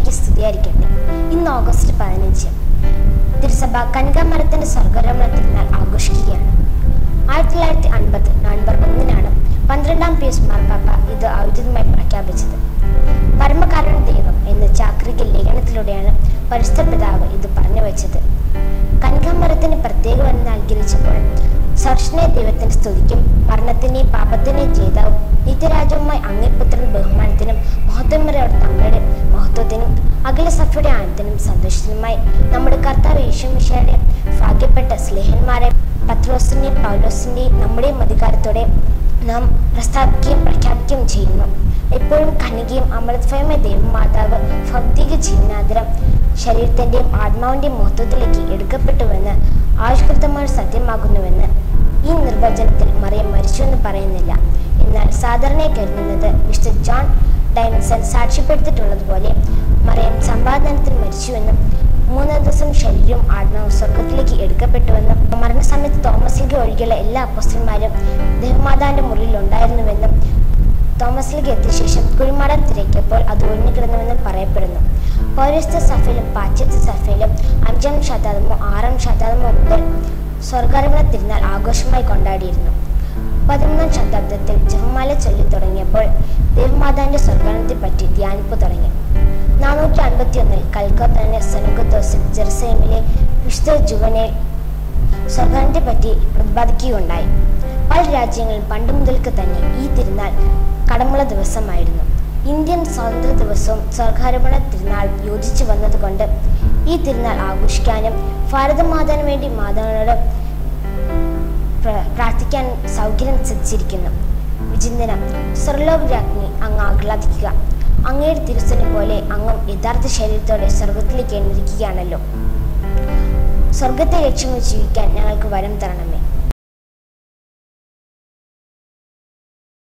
ഈശോമിശിഹായ്ക്ക് സ്തുതിയായിരിക്കട്ടെ. ഇന്ന് ഓഗസ്റ്റ് 15 തിരുസഭ കനികാമരത്തിന്റെ സ്വർഗ്ഗാരോഹണ തിരുനാൾ ആഘോഷിക്കുകയാണ്. 1950 നവംബർ 1 12-ാം പിയൂസ് മാർപ്പാപ്പ ഇത് ഔദ്യോഗികമായി പ്രഖ്യാപിച്ചത്. പരമകാരുണ്യ ദൈവം എന്ന ചാക്രിക ലേഖനത്തിലൂടെയാണ് പരിശുദ്ധ പിതാവ് ഇത് പറഞ്ഞു വെച്ചത്. കനികാമരത്തിന് പ്രത്യേക വരം നൽകിയിരിച്ചപ്പോൾ സർവ്വശക്തനായ ദൈവത്തിന്റെ സ്തുതിക്കും മരണത്തിന്റെയും പാപത്തിന്റെയും ജേതാവും നിത്യരാജവുമായി അങ്ങേപുത്രന്റെ ബഹുമാനത്തിനും മഹത്വമേറിയവർ തങ്ങളുടെ മഹത്വത്തിനും അഖില സഭയുടെ ആനന്ദത്തിനും സന്തോഷത്തിനുമായി നമ്മുടെ കർത്താവ് ഈശോമിശിഹായുടെ ഭാഗ്യപ്പെട്ട സ്ലേഹന്മാരെ പത്രോസിന്റെയും പൗലോസിന്റെയും നമ്മുടെയും അധികാരത്തോടെ നാം പ്രസ്താവിക്കുകയും പ്രഖ്യാപിക്കുകയും ചെയ്യുന്നു. എപ്പോഴും കന്യകയും അമൃതഫലമായ ദൈവമാതാവ് ഭൗതിക ജീവനാന്തരം ശരീരത്തിന്റെയും ആത്മാവിന്റെയും മഹത്വത്തിലേക്ക് എടുക്കപ്പെട്ടുവെന്ന് ആവിഷ്കൃതമായി സത്യമാകുന്നുവെന്ന് ഈ നിർവചനത്തിൽ മറിയം മരിച്ചുവെന്ന് പറയുന്നില്ല. എന്നാൽ സാധാരണയായി കരുതുന്നത് മിസ്റ്റർ ജോൺ ഡൈമസൺ സാക്ഷ്യപ്പെടുത്തിയിട്ടുള്ളതുപോലെ മറിയം സമ്പാദനത്തിൽ മരിച്ചുവെന്നും 3 ദിവസം ശരീരവും ആത്മാവും സ്വർഗത്തിലേക്ക് എടുക്കപ്പെട്ടുവെന്നും മരണസമയത്ത് തോമസ് ലീഗ ഒഴികെയുള്ള എല്ലാ അപ്പോസ്തലന്മാരും ദൈവമാതാവിന്റെ മുറിയിൽ ഉണ്ടായിരുന്നുവെന്നും തോമസ് ലീഗ എത്തിയ ശേഷം കുഴിമാടം തിരക്കിയപ്പോൾ അത് ഒഴിഞ്ഞുകിടന്നുവെന്നും പറയപ്പെടുന്നു. പൗരസ്ത്യ സഭയിലും പാശ്ചാത്യ സഭയിലും 5-ാം ശതാബ്ദമോ 6-ാം ശതാബ്ദമോ മുതൽ സ്വർഗ്ഗാരോഹണ തിരുനാൾ ആഘോഷമായി കൊണ്ടാടിയിരുന്നു. 13-ാം ശതാബ്ദത്തിൽ ജപമാല ചൊല്ലി തുടങ്ങിയപ്പോൾ ദൈവമാതാവിന്റെ സ്വർഗ്ഗാരോഹണത്തെ പറ്റി ധ്യാനിപ്പ് തുടങ്ങി. 451 കൽക്കത്തയിലെ സെനഗത്തോസിൽ ജെറുസലേമിലെ വിശുദ്ധ ജുവനേൽ സ്വർഗ്ഗാരോഹണത്തെ പറ്റി പ്രതിപാദിക്കുകയുണ്ടായി. പല രാജ്യങ്ങളിലും പണ്ട് മുതൽക്ക് തന്നെ ഈ തിരുനാൾ കടമുള്ള ദിവസമായിരുന്നു. ഇന്ത്യൻ സ്വാതന്ത്ര്യ ദിവസവും സ്വർഗ്ഗാരോഹണ തിരുനാൾ യോജിച്ചു വന്നതുകൊണ്ട് ഈ തിരുനാൾ ആഘോഷിക്കാനും ഭാരതമാതാവിന് വേണ്ടി മാതാവിനോട് പ്രാർത്ഥിക്കാൻ സൗകര്യം സിദ്ധിച്ചിരിക്കുന്നു. വിചിന്തനം: സ്വർലോകരാജ്ഞി അങ്ങ് ആഹ്ലാദിക്കുക. അങ്ങയുടെ തിരുസനെ പോലെ അങ്ങും യഥാർത്ഥ ശരീരത്തോടെ സ്വർഗത്തിലേക്ക് എഴുന്നേൽക്കുകയാണല്ലോ. സ്വർഗത്തെ ലക്ഷ്യം ജീവിക്കാൻ ഞങ്ങൾക്ക് വരം തരണമേ.